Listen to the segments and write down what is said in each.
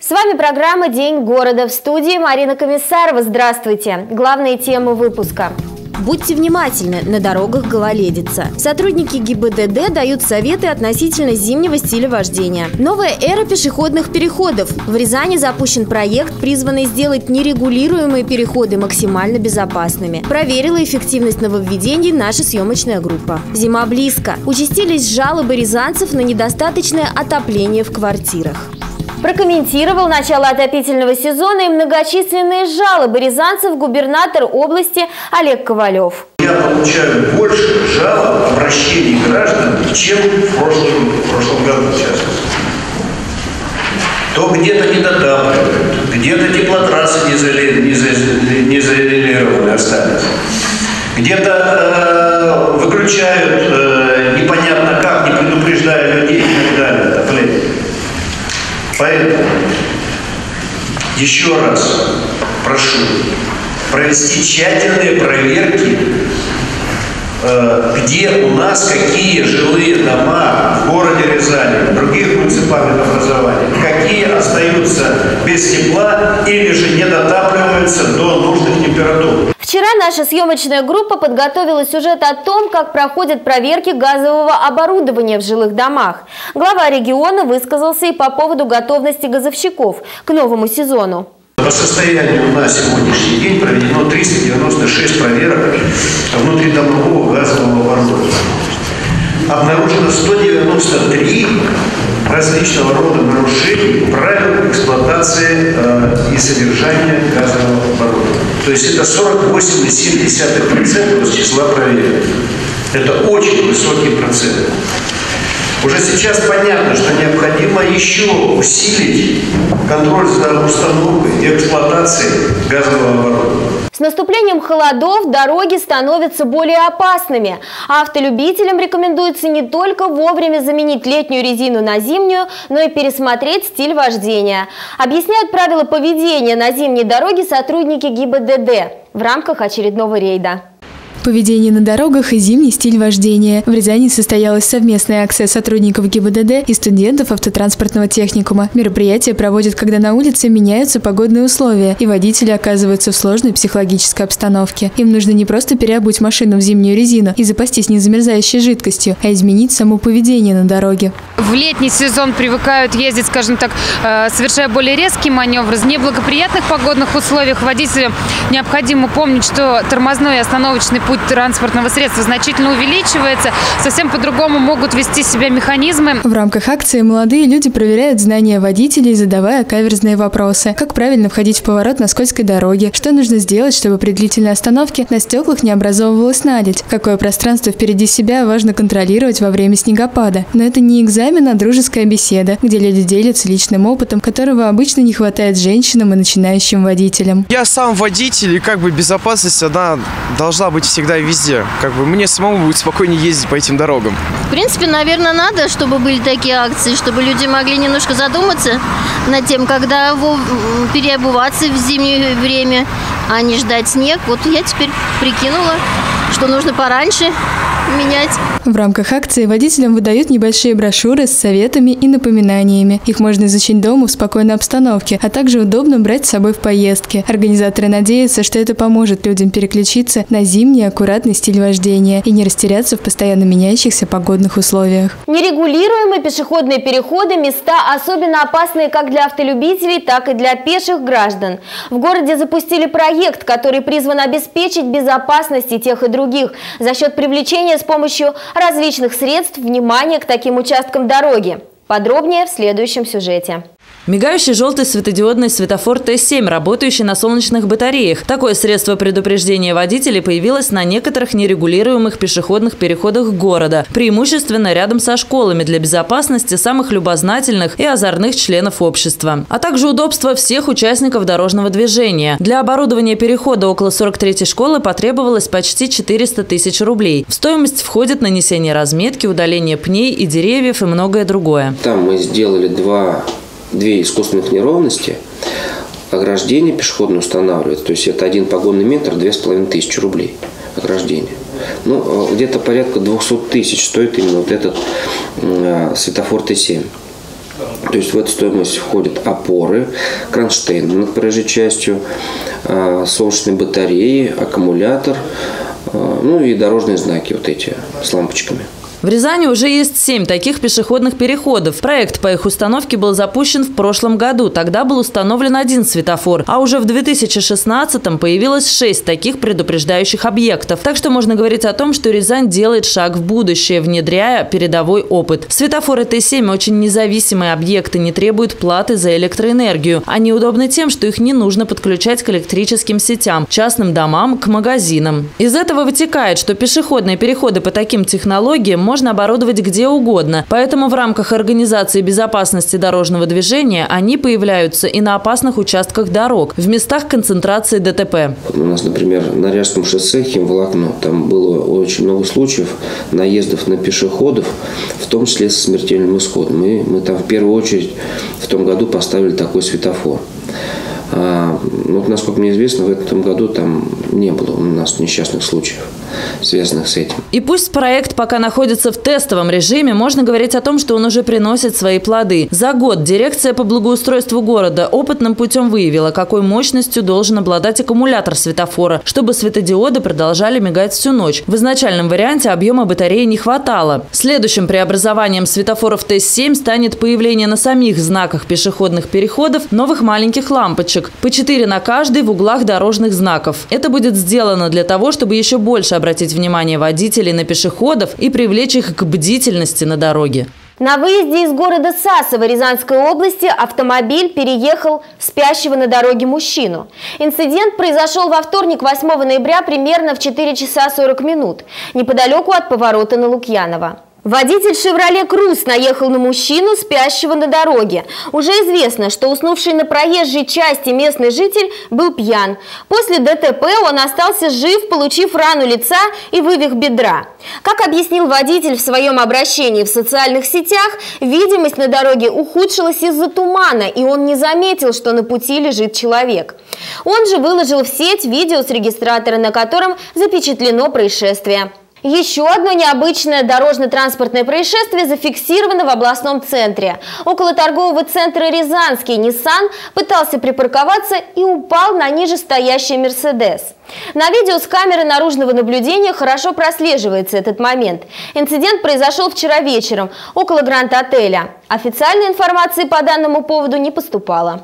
С вами программа «День города». В студии Марина Комиссарова. Здравствуйте. Главные темы выпуска. Будьте внимательны, на дорогах гололедица. Сотрудники ГИБДД дают советы относительно зимнего стиля вождения. Новая эра пешеходных переходов. В Рязани запущен проект, призванный сделать нерегулируемые переходы максимально безопасными. Проверила эффективность нововведений наша съемочная группа. Зима близко. Участились жалобы рязанцев на недостаточное отопление в квартирах. Прокомментировал начало отопительного сезона и многочисленные жалобы рязанцев губернатор области Олег Ковалев. Я получаю больше жалоб, обращений граждан, чем в прошлом году, в частности. То где-то не дотапливают, где-то теплотрассы не заизолированы остались, где-то выключают непонятно как, не предупреждая людей и так далее, отопление. Поэтому еще раз прошу провести тщательные проверки, где у нас какие жилые дома в городе Рязани, в других муниципальных образованиях, какие остаются без тепла или же не дотапливаются до нужных температур. Вчера наша съемочная группа подготовила сюжет о том, как проходят проверки газового оборудования в жилых домах. Глава региона высказался и по поводу готовности газовщиков к новому сезону. По состоянию на сегодняшний день проведено 396 проверок внутридомового газового оборудования. Обнаружено 193 различного рода нарушений правил эксплуатации и содержания газового оборудования. То есть это 48,7% из числа проверок. Это очень высокий процент. Уже сейчас понятно, что необходимо еще усилить контроль за установкой и эксплуатацией газового оборудования. С наступлением холодов дороги становятся более опасными. Автолюбителям рекомендуется не только вовремя заменить летнюю резину на зимнюю, но и пересмотреть стиль вождения. Объясняют правила поведения на зимней дороге сотрудники ГИБДД в рамках очередного рейда. Поведение на дорогах и зимний стиль вождения. В Рязани состоялась совместная акция сотрудников ГИБДД и студентов автотранспортного техникума. Мероприятие проводят, когда на улице меняются погодные условия, и водители оказываются в сложной психологической обстановке. Им нужно не просто переобуть машину в зимнюю резину и запастись незамерзающей жидкостью, а изменить само поведение на дороге. В летний сезон привыкают ездить, скажем так, совершая более резкие маневры. В неблагоприятных погодных условиях водителям необходимо помнить, что тормозной и остановочный путь транспортного средства значительно увеличивается, совсем по-другому могут вести себя механизмы. В рамках акции молодые люди проверяют знания водителей, задавая каверзные вопросы. Как правильно входить в поворот на скользкой дороге? Что нужно сделать, чтобы при длительной остановке на стеклах не образовывалась наледь? Какое пространство впереди себя важно контролировать во время снегопада? Но это не экзамен, а дружеская беседа, где люди делятся личным опытом, которого обычно не хватает женщинам и начинающим водителям. Я сам водитель, и безопасность, она должна быть всегда везде. Мне самому будет спокойнее ездить по этим дорогам. В принципе, наверное, надо, чтобы были такие акции, чтобы люди могли немножко задуматься над тем, когда переобуваться в зимнее время, а не ждать снег. Вот я теперь прикинула, что нужно пораньше менять. В рамках акции водителям выдают небольшие брошюры с советами и напоминаниями. Их можно изучить дома в спокойной обстановке, а также удобно брать с собой в поездки. Организаторы надеются, что это поможет людям переключиться на зимний аккуратный стиль вождения и не растеряться в постоянно меняющихся погодных условиях. Нерегулируемые пешеходные переходы – места особенно опасные как для автолюбителей, так и для пеших граждан. В городе запустили проект, который призван обеспечить безопасность и тех, и других за счет привлечения с помощью различных средств внимания к таким участкам дороги. Подробнее в следующем сюжете. Мигающий желтый светодиодный светофор Т7, работающий на солнечных батареях. Такое средство предупреждения водителей появилось на некоторых нерегулируемых пешеходных переходах города, преимущественно рядом со школами для безопасности самых любознательных и озорных членов общества, а также удобства всех участников дорожного движения. Для оборудования перехода около 43-й школы потребовалось почти 400 тысяч рублей. В стоимость входит нанесение разметки, удаление пней и деревьев и многое другое. Там мы сделали две искусственных неровности, ограждение пешеходное устанавливается, то есть это 1 погонный метр, 2500 рублей ограждение. Где-то порядка 200 тысяч стоит именно вот этот светофор Т7. То есть в эту стоимость входят опоры, кронштейн над проезжей частью, солнечные батареи, аккумулятор, ну и дорожные знаки вот эти с лампочками. В Рязани уже есть 7 таких пешеходных переходов. Проект по их установке был запущен в прошлом году. Тогда был установлен 1 светофор, а уже в 2016-м появилось 6 таких предупреждающих объектов. Так что можно говорить о том, что Рязань делает шаг в будущее, внедряя передовой опыт. Светофоры Т7 очень независимые объекты, не требуют платы за электроэнергию. Они удобны тем, что их не нужно подключать к электрическим сетям, частным домам, к магазинам. Из этого вытекает, что пешеходные переходы по таким технологиям можно оборудовать где угодно. Поэтому в рамках организации безопасности дорожного движения они появляются и на опасных участках дорог, в местах концентрации ДТП. У нас, например, на Ряжском шоссе Химволокно, там было очень много случаев наездов на пешеходов, в том числе со смертельным исходом. Мы там в первую очередь в том году поставили такой светофор. Вот, насколько мне известно, в этом году там не было у нас несчастных случаев, связанных с этим. И пусть проект пока находится в тестовом режиме, можно говорить о том, что он уже приносит свои плоды. За год дирекция по благоустройству города опытным путем выявила, какой мощностью должен обладать аккумулятор светофора, чтобы светодиоды продолжали мигать всю ночь. В изначальном варианте объема батареи не хватало. Следующим преобразованием светофоров Т7 станет появление на самих знаках пешеходных переходов новых маленьких лампочек. По 4 на каждый в углах дорожных знаков. Это будет сделано для того, чтобы еще больше обратить внимание водителей на пешеходов и привлечь их к бдительности на дороге. На выезде из города Сасово Рязанской области автомобиль переехал спящего на дороге мужчину. Инцидент произошел во вторник, 8 ноября, примерно в 4 часа 40 минут, неподалеку от поворота на Лукьянова. Водитель «Шевроле Круз» наехал на мужчину, спящего на дороге. Уже известно, что уснувший на проезжей части местный житель был пьян. После ДТП он остался жив, получив рану лица и вывих бедра. Как объяснил водитель в своем обращении в социальных сетях, видимость на дороге ухудшилась из-за тумана, и он не заметил, что на пути лежит человек. Он же выложил в сеть видео с регистратора, на котором запечатлено происшествие. Еще одно необычное дорожно-транспортное происшествие зафиксировано в областном центре. Около торгового центра «Рязанский» Nissan пытался припарковаться и упал на нижестоящий «Мерседес». На видео с камеры наружного наблюдения хорошо прослеживается этот момент. Инцидент произошел вчера вечером около Гранд-отеля. Официальной информации по данному поводу не поступало.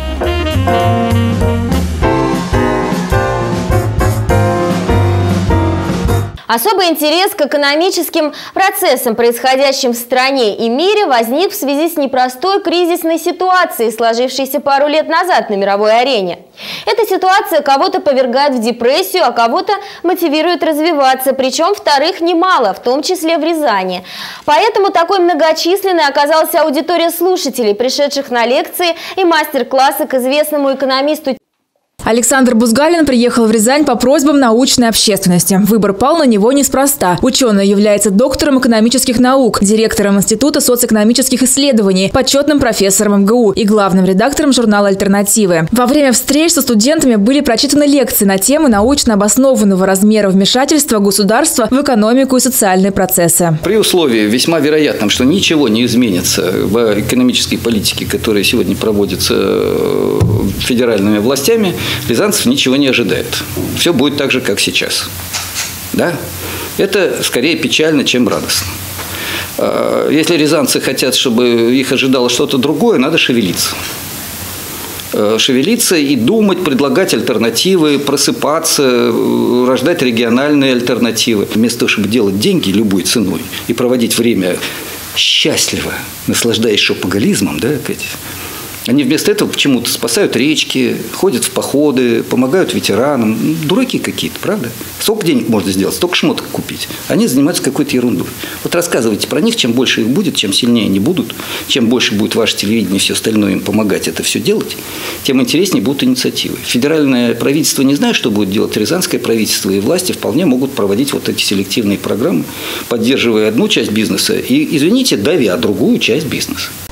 Особый интерес к экономическим процессам, происходящим в стране и мире, возник в связи с непростой кризисной ситуацией, сложившейся пару лет назад на мировой арене. Эта ситуация кого-то повергает в депрессию, а кого-то мотивирует развиваться, причем вторых немало, в том числе в Рязани. Поэтому такой многочисленной оказалась аудитория слушателей, пришедших на лекции и мастер-классы к известному экономисту. Александр Бузгалин приехал в Рязань по просьбам научной общественности. Выбор пал на него неспроста. Ученый является доктором экономических наук, директором Института социоэкономических исследований, почетным профессором МГУ и главным редактором журнала «Альтернативы». Во время встреч со студентами были прочитаны лекции на темы научно обоснованного размера вмешательства государства в экономику и социальные процессы. При условии весьма вероятном, что ничего не изменится в экономической политике, которая сегодня проводится федеральными властями, рязанцев ничего не ожидает. Все будет так же, как сейчас. Да? Это скорее печально, чем радостно. Если рязанцы хотят, чтобы их ожидало что-то другое, надо шевелиться. Шевелиться и думать, предлагать альтернативы, просыпаться, рождать региональные альтернативы. Вместо того, чтобы делать деньги любой ценой и проводить время счастливо, наслаждаясь шопоголизмом, да, опять, они вместо этого почему-то спасают речки, ходят в походы, помогают ветеранам. Дураки какие-то, правда? Сколько денег можно сделать, столько шмоток купить. Они занимаются какой-то ерундой. Вот рассказывайте про них, чем больше их будет, чем сильнее они будут, чем больше будет ваше телевидение и все остальное им помогать это все делать, тем интереснее будут инициативы. Федеральное правительство не знает, что будет делать. Рязанское правительство и власти вполне могут проводить вот эти селективные программы, поддерживая одну часть бизнеса и, извините, давя другую часть бизнеса.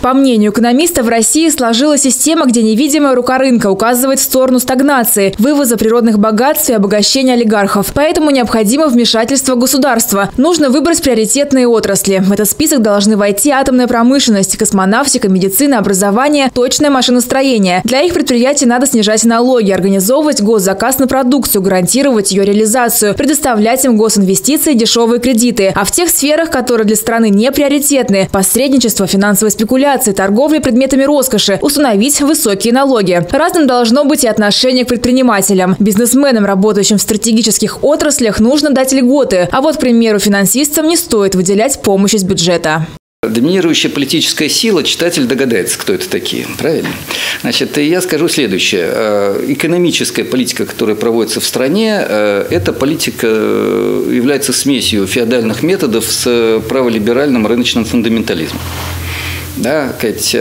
По мнению экономиста, в России сложилась система, где невидимая рука рынка указывает в сторону стагнации, вывоза природных богатств и обогащения олигархов. Поэтому необходимо вмешательство государства. Нужно выбрать приоритетные отрасли. В этот список должны войти атомная промышленность, космонавтика, медицина, образование, точное машиностроение. Для их предприятий надо снижать налоги, организовывать госзаказ на продукцию, гарантировать ее реализацию, предоставлять им госинвестиции, дешевые кредиты. А в тех сферах, которые для страны не приоритетны – посредничество, финансовые спекуляции, торговля предметами роскоши – установить высокие налоги. Разным должно быть и отношение к предпринимателям. Бизнесменам, работающим в стратегических отраслях, нужно дать льготы. А вот, к примеру, финансистам не стоит выделять помощь из бюджета. Доминирующая политическая сила, читатель догадается, кто это такие, правильно? Значит, я скажу следующее. Экономическая политика, которая проводится в стране, эта политика является смесью феодальных методов с праволиберальным рыночным фундаментализмом. Да,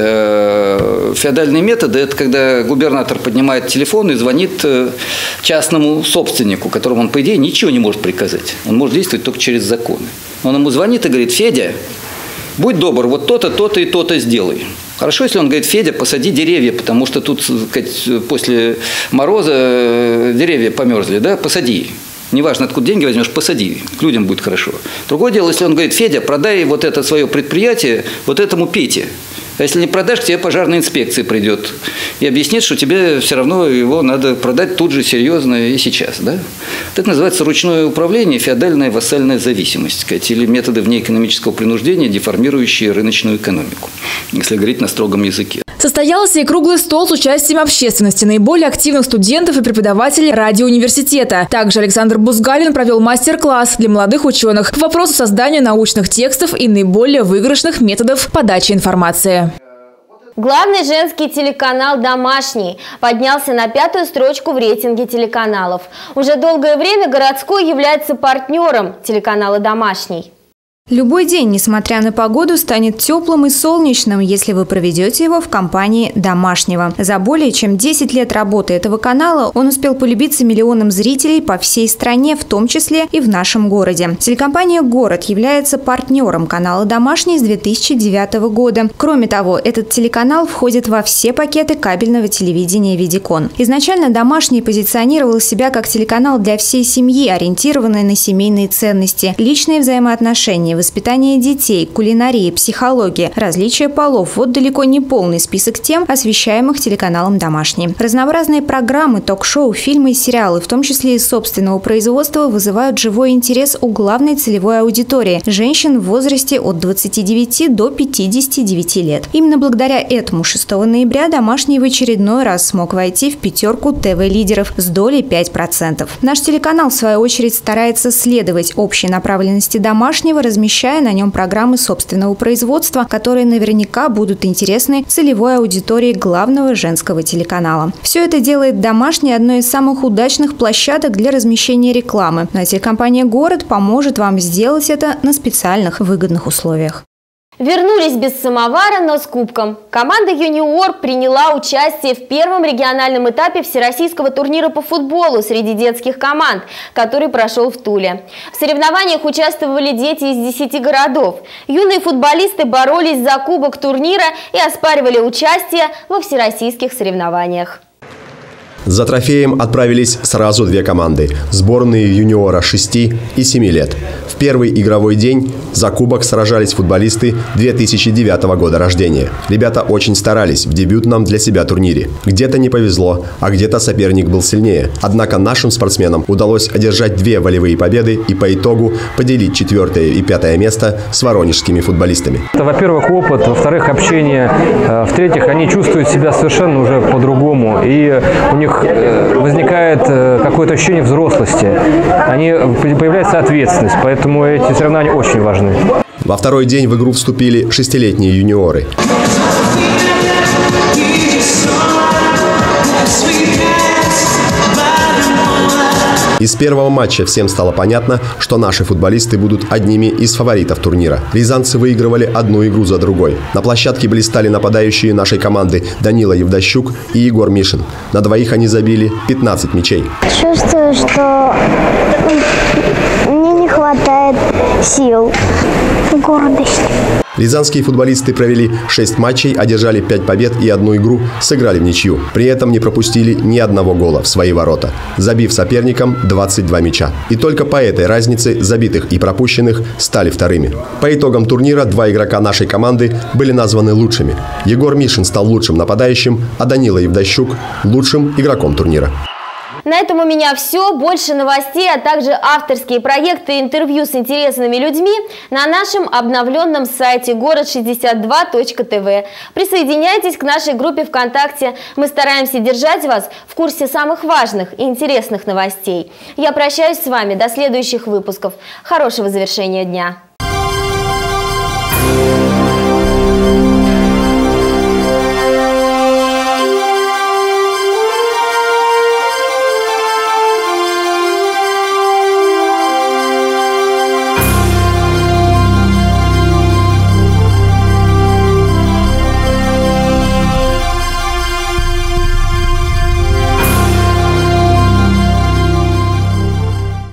феодальные методы – это когда губернатор поднимает телефон и звонит частному собственнику, которому он, по идее, ничего не может приказать. Он может действовать только через законы. Он ему звонит и говорит: «Федя, будь добр, вот то-то, то-то и то-то сделай». Хорошо, если он говорит: «Федя, посади деревья, потому что тут после мороза деревья померзли, да, посади». Неважно, откуда деньги возьмешь, посади, людям будет хорошо. Другое дело, если он говорит: «Федя, продай вот это свое предприятие вот этому Пете». А если не продашь, к тебе пожарная инспекция придет и объяснит, что тебе все равно его надо продать тут же, серьезно и сейчас. Да? Это называется ручное управление, феодальная вассальная зависимость, или методы внеэкономического принуждения, деформирующие рыночную экономику, если говорить на строгом языке. Состоялся и круглый стол с участием общественности, наиболее активных студентов и преподавателей радиоуниверситета. Также Александр Бузгалин провел мастер-класс для молодых ученых по вопросу создания научных текстов и наиболее выигрышных методов подачи информации. Главный женский телеканал «Домашний» поднялся на 5-ю строчку в рейтинге телеканалов. Уже долгое время городской является партнером телеканала «Домашний». Любой день, несмотря на погоду, станет теплым и солнечным, если вы проведете его в компании «Домашнего». За более чем 10 лет работы этого канала он успел полюбиться миллионам зрителей по всей стране, в том числе и в нашем городе. Телекомпания «Город» является партнером канала «Домашний» с 2009 года. Кроме того, этот телеканал входит во все пакеты кабельного телевидения «Видикон». Изначально «Домашний» позиционировал себя как телеканал для всей семьи, ориентированный на семейные ценности, личные взаимоотношения, воспитание детей, кулинария, психология, различия полов – вот далеко не полный список тем, освещаемых телеканалом «Домашний». Разнообразные программы, ток-шоу, фильмы и сериалы, в том числе из собственного производства, вызывают живой интерес у главной целевой аудитории – женщин в возрасте от 29 до 59 лет. Именно благодаря этому 6 ноября «Домашний» в очередной раз смог войти в пятерку ТВ-лидеров с долей 5%. Наш телеканал, в свою очередь, старается следовать общей направленности «Домашнего», размещая на нем программы собственного производства, которые наверняка будут интересны целевой аудитории главного женского телеканала. Все это делает «Домашний» одной из самых удачных площадок для размещения рекламы. Но телекомпания «Город» поможет вам сделать это на специальных выгодных условиях. Вернулись без самовара, но с кубком. Команда «Юниор» приняла участие в первом региональном этапе всероссийского турнира по футболу среди детских команд, который прошел в Туле. В соревнованиях участвовали дети из 10 городов. Юные футболисты боролись за кубок турнира и оспаривали участие во всероссийских соревнованиях. За трофеем отправились сразу две команды – сборные юниора 6 и 7 лет. В первый игровой день за кубок сражались футболисты 2009 года рождения. Ребята очень старались в дебютном для себя турнире. Где-то не повезло, а где-то соперник был сильнее. Однако нашим спортсменам удалось одержать 2 волевые победы и по итогу поделить 4 и 5 место с воронежскими футболистами. Это, во-первых, опыт, во-вторых, общение, в-третьих, они чувствуют себя совершенно уже по-другому, и у них возникает какое-то ощущение взрослости, появляется ответственность, поэтому эти соревнования очень важны. Во второй день в игру вступили 6-летние юниоры. Из первого матча всем стало понятно, что наши футболисты будут одними из фаворитов турнира. Рязанцы выигрывали одну игру за другой. На площадке блистали нападающие нашей команды Данила Евдощук и Егор Мишин. На двоих они забили 15 мячей. Чувствую, что мне не хватает сил. гордость. Рязанские футболисты провели 6 матчей, одержали 5 побед и 1 игру, сыграли в ничью. При этом не пропустили ни одного гола в свои ворота, забив соперникам 22 мяча. И только по этой разнице забитых и пропущенных стали вторыми. По итогам турнира 2 игрока нашей команды были названы лучшими. Егор Мишин стал лучшим нападающим, а Данила Евдощук – лучшим игроком турнира. На этом у меня все. Больше новостей, а также авторские проекты и интервью с интересными людьми на нашем обновленном сайте город62.тв. Присоединяйтесь к нашей группе ВКонтакте. Мы стараемся держать вас в курсе самых важных и интересных новостей. Я прощаюсь с вами до следующих выпусков. Хорошего завершения дня.